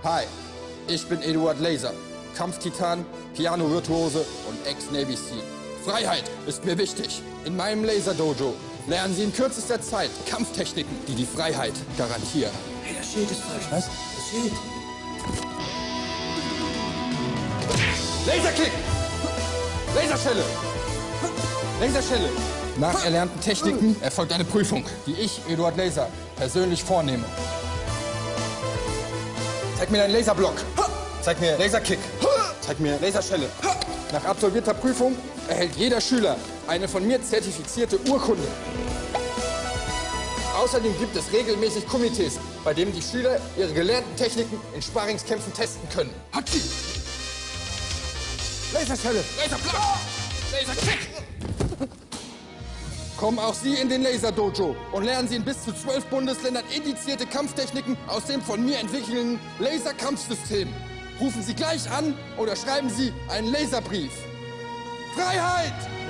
Hi, ich bin Eduard Laser, Kampftitan, Piano-Virtuose und Ex-Navy Seal. Freiheit ist mir wichtig. In meinem Laser-Dojo lernen Sie in kürzester Zeit Kampftechniken, die die Freiheit garantieren. Hey, das Schild ist falsch. Was? Das Schild. Laserkick! Laserschelle! Laserschelle! Nach erlernten Techniken erfolgt eine Prüfung, die ich, Eduard Laser, persönlich vornehme. Zeig mir deinen Laserblock. Zeig mir Laserkick. Zeig mir Laserschelle. Nach absolvierter Prüfung erhält jeder Schüler eine von mir zertifizierte Urkunde. Außerdem gibt es regelmäßig Komitees, bei denen die Schüler ihre gelernten Techniken in Sparringskämpfen testen können. Hatschi! Laserschelle! Laserblock! Laserkick! Kommen auch Sie in den Laser-Dojo und lernen Sie in bis zu 12 Bundesländern indizierte Kampftechniken aus dem von mir entwickelten Laserkampfsystem. Rufen Sie gleich an oder schreiben Sie einen Laserbrief. Freiheit!